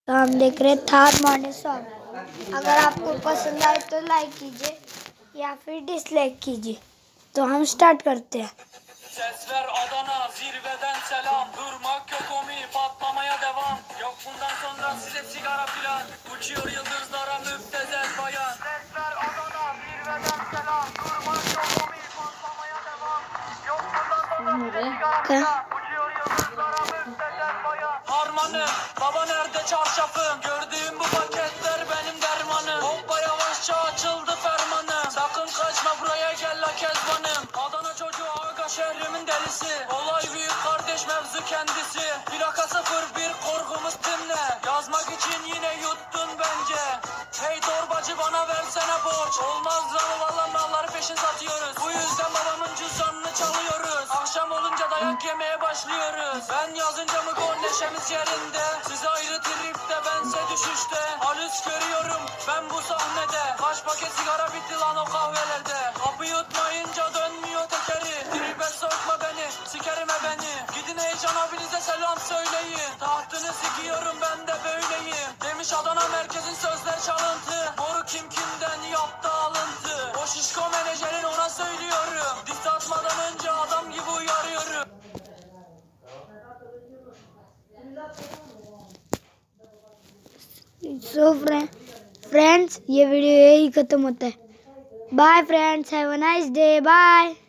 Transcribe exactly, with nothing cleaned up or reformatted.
तो हम देख रहे थार मॉर्निंग सॉन्ग। अगर आपको पसंद आए तो लाइक कीजिए या फिर डिसलाइक कीजिए। तो हम स्टार्ट करते हैं। Sesler Adana, zirveden selam. Durmak yok omi, patlamaya devam. Yok bundan sonra size sigara filan. Uçuyor yıldızlara müptezel bayan. Sesler Adana, zirveden selam. Durmak yok omi, patlamaya devam. Yok bundan sonra size sigara filan. Uçuyor yıldızlara müptezel bayan. Harmanım, baba nerede çarşafım? Gördüğüm bu paketler benim dermanım. Hoppa yavaşça açıldı fermanım. Sakın kaçma buraya gel la kezbanım. Adana çocuğu aga şehrimin delisi. Olay büyük kardeş mevzu kendisi. Plaka sıfır bir korkumuz timle. Yazmak için yine yuttun bence. Hey torbacı bana versene borç. Olmaz lan valla malları peşin satıyoruz. Bu yüzden babamın cüzdanını çalıyoruz. Akşam olunca dayak yemeye başlıyoruz. Ben yazınca mı gol neşemiz yerinde. Siz ayrı tripte bense düşüşte. Halüs görüyorum ben bu sahnede. Kaç paket sigara bitti lan o kahvelerde. Kapı yutmayınca dönmüyor tekeri. Tribe sokma beni, sikerime beni. Gidin heyecan abinize selam söyleyin. Tahtını sikiyorum ben de böyleyim. Demiş Adana merkezin sözler çalıntı. Moru kim kimden yaptı alıntı. O şişko menajerin ona söylüyorum. Diss atmadan önce adam gibi uyarıyorum. So friends ये video यही खत्म होता है। Bye friends, have a nice day, bye.